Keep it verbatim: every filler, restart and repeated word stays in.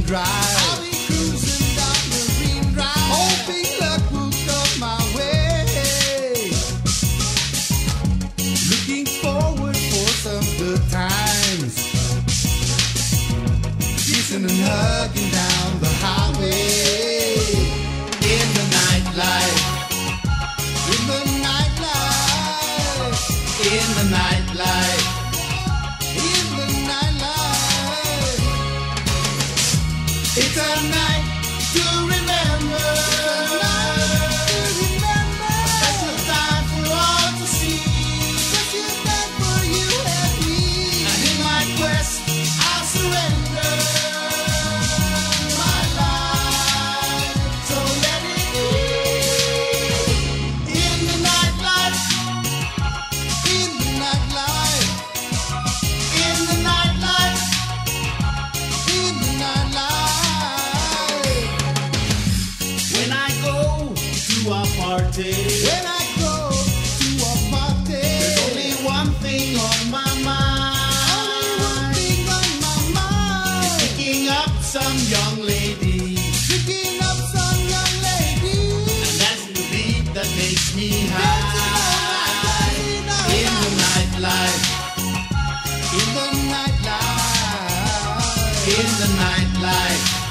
drive. I'll be cruising down Marine Drive, hoping luck will come my way. Looking forward for some good times, kissing and hugging down the highway. In the nightlife, in the nightlife, in the nightlife, in the nightlife. It's a night to remember. It's a night to remember. Special time for all to see. Special time for you and me. And in my quest, I'll surrender my life. So let it be. In the nightlife, in the nightlife, in the nightlife, in the nightlife. When I go to a party, when I go to a party, there's only one thing on my mind. Only one thing on my mind. It's picking up some young lady, picking up some young lady, and that's the beat that makes me high. In the nightlife, in the nightlife, in the nightlife.